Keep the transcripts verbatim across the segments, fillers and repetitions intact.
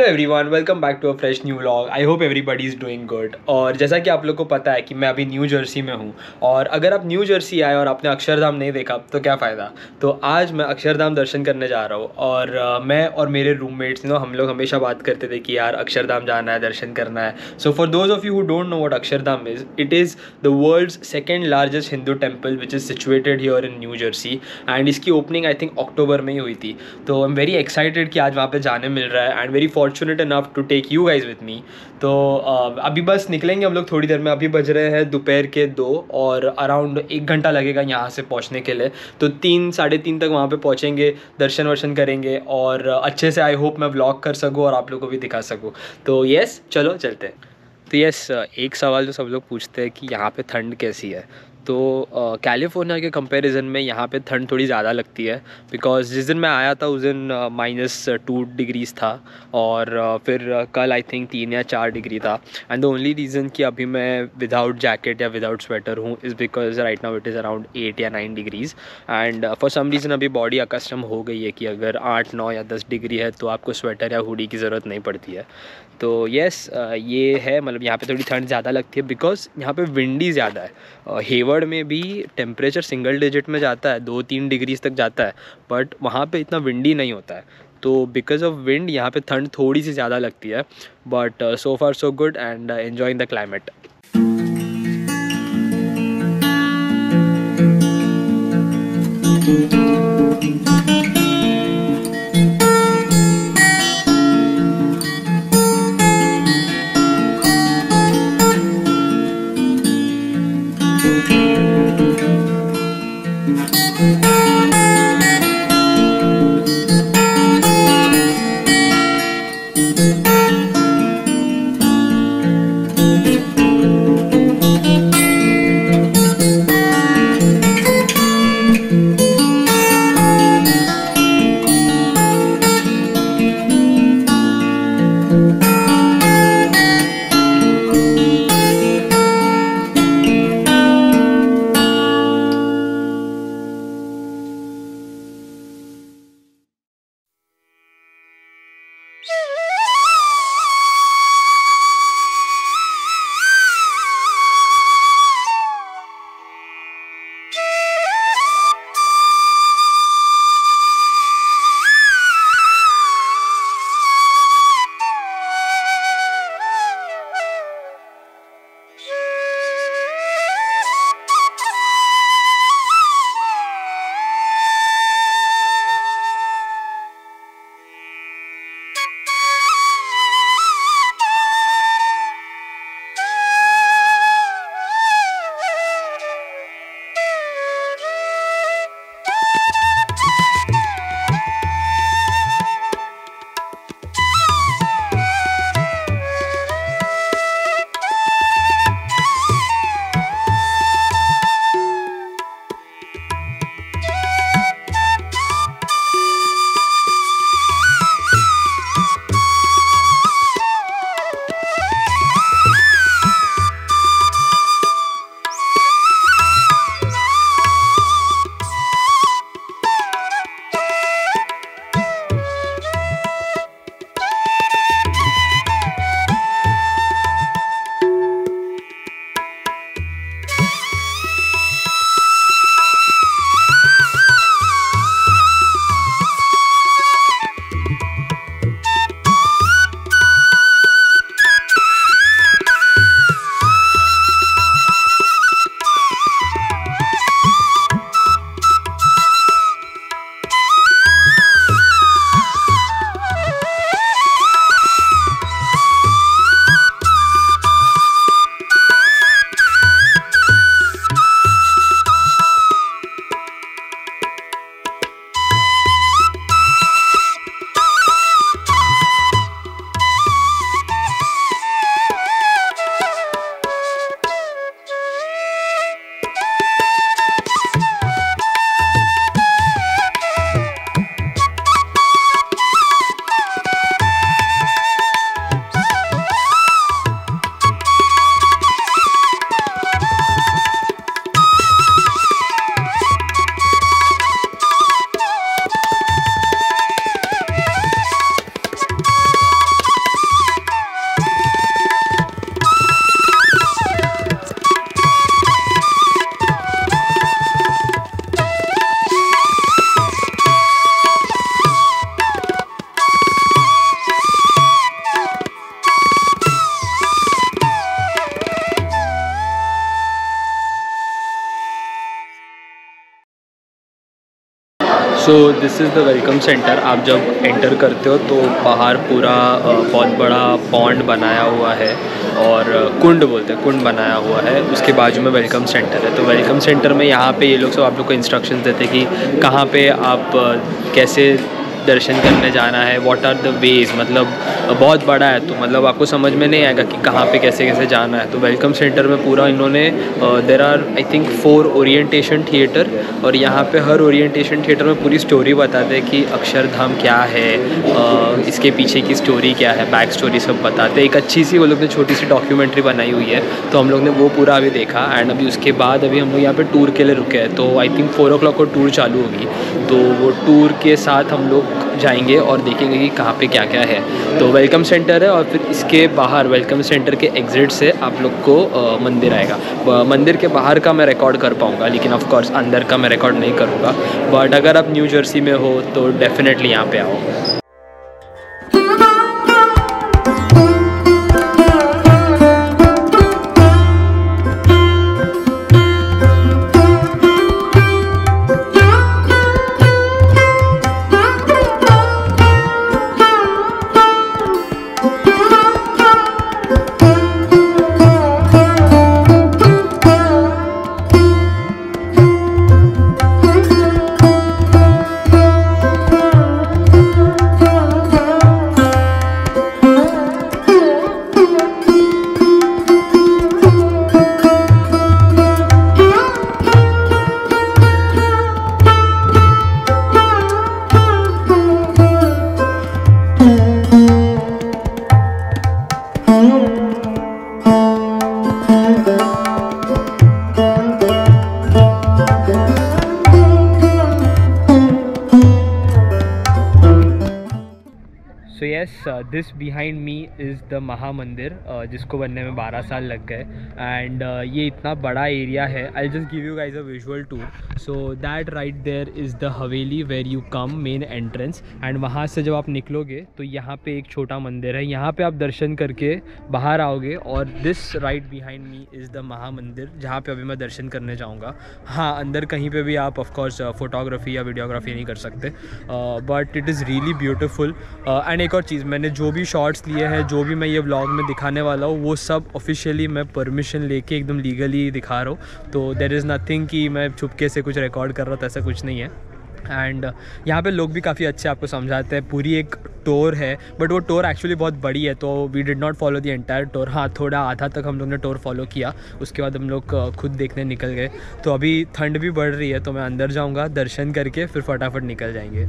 Hello everyone, welcome back to a fresh new vlog. I hope everybody is doing good. और जैसा कि आप लोग को पता है कि मैं अभी न्यू जर्सी में हूँ, और अगर आप न्यू जर्सी आए और आपने अक्षरधाम नहीं देखा तो क्या फ़ायदा। तो आज मैं अक्षरधाम दर्शन करने जा रहा हूँ। और uh, मैं और मेरे रूममेट्स नो हम लोग हमेशा बात करते थे कि यार अक्षरधाम जाना है, दर्शन करना है। So for those of you who don't know what Akshardham is, it is the world's second largest Hindu temple which is situated here in New Jersey. And इसकी ओपनिंग आई थिंक अक्टूबर में ही हुई थी। तो आई एम वेरी एक्साइटेड कि आज वहाँ पे जाने मिल रहा है, and very fortunate enough to take you guys with me. तो uh, अभी बस निकलेंगे हम लोग थोड़ी देर में। अभी बज रहे हैं दोपहर के दो, और अराउंड एक घंटा लगेगा यहाँ से पहुँचने के लिए। तो तीन साढ़े तीन तक वहाँ पे पहुँचेंगे, दर्शन वर्शन करेंगे, और अच्छे से आई होप मैं व्लॉग कर सकूँ और आप लोगों को भी दिखा सकूँ। तो येस, चलो चलते हैं। तो यस, एक सवाल जो सब लोग पूछते हैं कि यहाँ पे ठंड कैसी है। तो कैलिफोर्निया के कंपैरिजन में यहाँ पे ठंड थोड़ी ज़्यादा लगती है, बिकॉज जिस दिन मैं आया था उस दिन माइनस टू डिग्रीज़ था, और uh, फिर uh, कल आई थिंक तीन या चार डिग्री था। एंड द ओनली रीज़न कि अभी मैं विदाउट जैकेट या विदाउट स्वेटर हूँ is because right now it is around eight या nine degrees. And for some reason अभी बॉडी अकस्टम हो गई है कि अगर आठ नौ या दस डिग्री है तो आपको स्वेटर या हुडी की ज़रूरत नहीं पड़ती है। तो येस, ये है, मतलब यहाँ पे थोड़ी ठंड ज़्यादा लगती है बिकॉज यहाँ पे विंडी ज़्यादा है। हेवर्ड में भी टेम्परेचर सिंगल डिजिट में जाता है, दो तीन डिग्रीज तक जाता है, बट वहाँ पे इतना विंडी नहीं होता है। तो बिकॉज ऑफ विंड यहाँ पे ठंड थोड़ी सी ज़्यादा लगती है, but so far so good and enjoying the climate. So this is the welcome centre. आप जब एंटर करते हो तो बाहर पूरा बहुत बड़ा पॉन्ड बनाया हुआ है और कुंड बोलते हैं, कुंड बनाया हुआ है, उसके बाजू में वेलकम सेंटर है। तो वेलकम सेंटर में यहाँ पे ये लोग सब आप लोग को इंस्ट्रक्शंस देते हैं कि कहाँ पे आप कैसे दर्शन करने जाना है, व्हाट आर द वेज। मतलब बहुत बड़ा है तो मतलब आपको समझ में नहीं आएगा कि कहाँ पे कैसे कैसे जाना है। तो वेलकम सेंटर में पूरा इन्होंने there are I think four orientation theatre, और यहाँ पे हर ओरिएंटेशन थिएटर में पूरी स्टोरी बताते हैं कि अक्षरधाम क्या है, uh, इसके पीछे की स्टोरी क्या है, बैक स्टोरी सब बताते हैं। एक अच्छी सी वो लोग ने छोटी सी डॉक्यूमेंट्री बनाई हुई है, तो हम लोग ने वो पूरा अभी देखा। एंड अभी उसके बाद अभी हम लोग यहाँ पे टूर के लिए रुके हैं, तो I think four o'clock को टूर चालू होगी, तो वो टूर के साथ हम लोग जाएंगे और देखेंगे कि कहाँ पे क्या क्या है। तो वेलकम सेंटर है और फिर इसके बाहर वेलकम सेंटर के एग्ज़िट से आप लोग को आ, मंदिर आएगा। मंदिर के बाहर का मैं रिकॉर्ड कर पाऊँगा, लेकिन ऑफ कोर्स अंदर का मैं रिकॉर्ड नहीं करूँगा। बट अगर आप न्यू जर्सी में हो तो डेफिनेटली यहाँ पे आओ। So yes, this behind me is the Mahamandir, जिसको बनने में बारह साल लग गए। एंड uh, ये इतना बड़ा एरिया है। I just give you guys a visual tour. So that right there is the haveli where you come, main entrance. And वहाँ से जब आप निकलोगे तो यहाँ पे एक छोटा मंदिर है, यहाँ पे आप दर्शन करके बाहर आओगे। और this right behind me is the Mahamandir, जहाँ पे अभी मैं दर्शन करने जाऊँगा। हाँ, अंदर कहीं पे भी आप ऑफकोर्स फ़ोटोग्राफी या वीडियोग्राफी नहीं कर सकते, but it is really beautiful. And एक और चीज़, मैंने जो भी शॉट्स लिए हैं, जो भी मैं ये व्लॉग में दिखाने वाला हूँ, वो सब ऑफिशियली मैं परमिशन लेके एकदम लीगली दिखा रहा हूँ। तो देयर इज़ नथिंग कि मैं चुपके से कुछ रिकॉर्ड कर रहा हूँ, तो ऐसा कुछ नहीं है। एंड uh, यहाँ पे लोग भी काफ़ी अच्छे आपको समझाते हैं। पूरी एक टूर है, बट वो टूर एक्चुअली बहुत बड़ी है, तो we did not follow the entire tour. हाँ, थोड़ा आधा तक हम लोग ने टूर फॉलो किया, उसके बाद हम लोग खुद देखने निकल गए। तो अभी ठंड भी बढ़ रही है, तो मैं अंदर जाऊँगा, दर्शन करके फिर फटाफट निकल जाएंगे।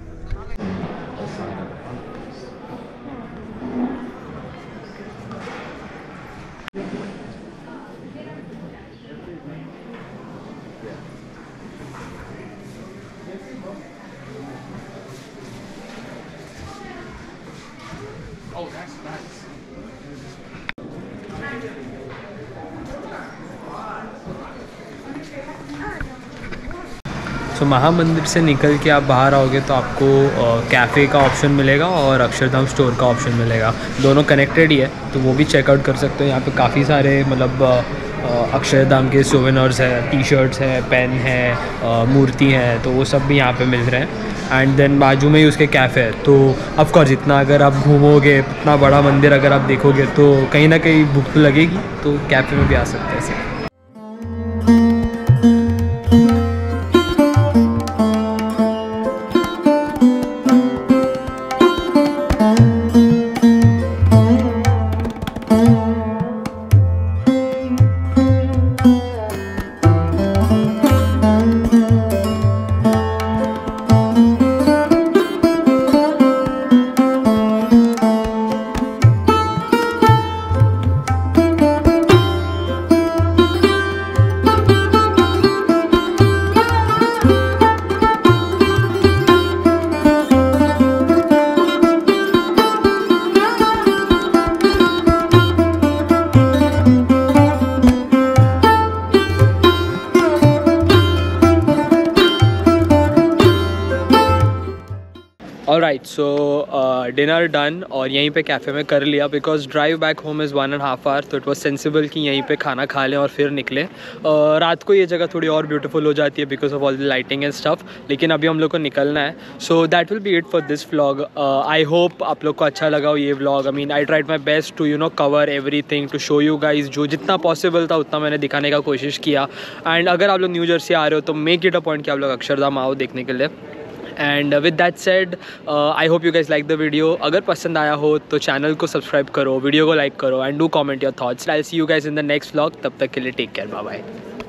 Oh, that's nice. So so, Mahamandir से निकल के आप बाहर आओगे तो आपको कैफ़े का ऑप्शन मिलेगा और अक्षरधाम स्टोर का ऑप्शन मिलेगा। दोनों कनेक्टेड ही है, तो वो भी चेकआउट कर सकते हो। यहाँ पे काफ़ी सारे मतलब अक्षरधाम के सोवेनिर्स है, टी शर्ट्स है, पेन है, मूर्ति हैं, तो वो सब भी यहाँ पे मिल रहे हैं। एंड देन बाजू में ही उसके कैफ़े है, तो ऑफकोर्स इतना अगर आप घूमोगे, इतना बड़ा मंदिर अगर आप देखोगे तो कहीं ना कहीं भूख तो लगेगी, तो कैफ़े में भी आ सकते हैं ऐसे। ऑलराइट, सो डिनर डन और यहीं पे कैफ़े में कर लिया because drive back home is one and half hour, तो इट वाज सेंसिबल कि यहीं पे खाना खा लें और फिर निकलें। uh, रात को ये जगह थोड़ी और ब्यूटीफुल हो जाती है because of all the lighting and stuff, लेकिन अभी हम लोग को निकलना है। So that will be it for this vlog. I hope आप लोग को अच्छा लगा हो ये vlog. I mean I tried my best to you know cover everything, to show you guys, जो जितना पॉसिबल था उतना मैंने दिखाने का कोशिश किया। एंड अगर आप लोग न्यू जर्सी आ रहे हो तो मेक इट अ पॉइंट कि आप लोग अक्षरधाम आओ देखने के लिए। And with that said, I hope you guys like the video. अगर पसंद आया हो तो चैनल को सब्सक्राइब करो, वीडियो को लाइक करो and do comment your thoughts. I will see you guys in the next vlog. तब तक के लिए टेक केयर, बाय बाय।